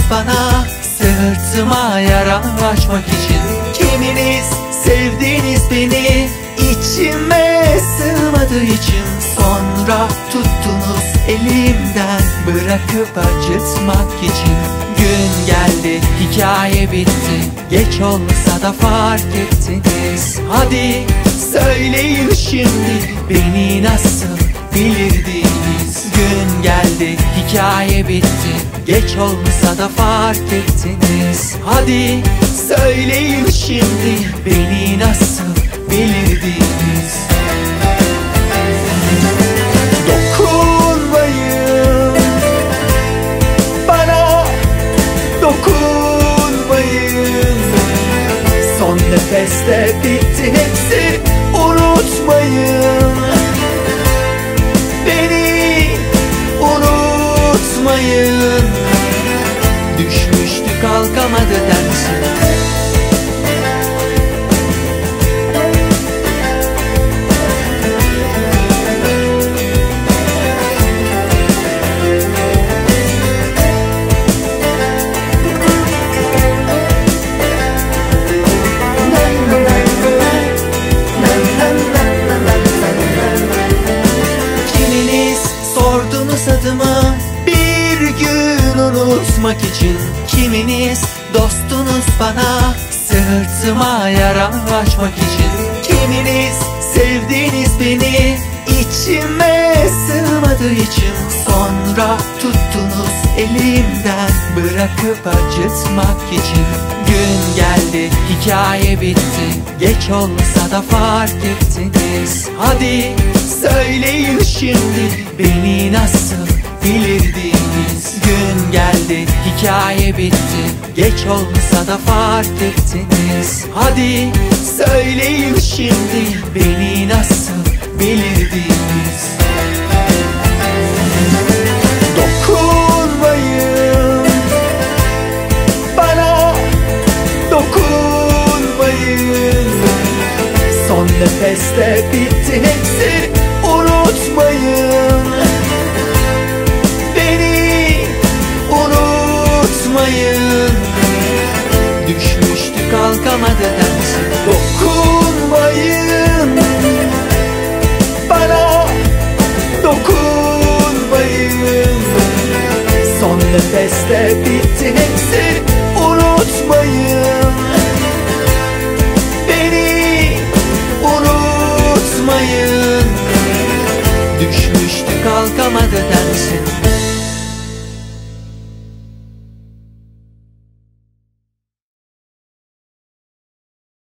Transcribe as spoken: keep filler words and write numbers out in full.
bana sırtıma yara açmak için. Kiminiz sevdiniz beni içime sığmadığı için. Sonra tuttunuz elimden bırakıp acıtmak için. Gün geldi, hikaye bitti, geç olsa da fark ettiniz. Hadi söyleyin şimdi beni nasıl bilirdiniz. Gün geldi, hikaye bitti, geç olsa da fark ettiniz. Hadi söyleyin şimdi beni nasıl bilirdiniz. Dokunmayın bana, dokunmayın. Son nefeste bitti hepsi, unutmayın. Beni unutmayın. Düşmüştü kalkamadı dersin. Adımı bir gün unutmak için. Kiminiz dostunuz bana sırtıma yara açmak için. Kiminiz sevdiniz beni içime sığmadığı için. Sonra tuttunuz elimden bırakıp acıtmak için. Gün geldi, hikaye bitti, geç olsa da fark ettiniz. Hadi söyleyin şimdi beni nasıl bilirdiniz. Gün geldi, hikaye bitti, geç olsa da fark ettiniz. Hadi söyleyin şimdi beni nasıl bilirdiniz. Dokunmayın bana, dokunmayın. Son nefeste bitti hepsi, unutmayın. Beni unutmayın. Düşmüştü kalkamadı dersin. Dokunmayın bana, dokunmayın. Son nefeste bitti hepsi, unutmayın. Beni unutmayın. Düşmüştü kalkamadı dersin.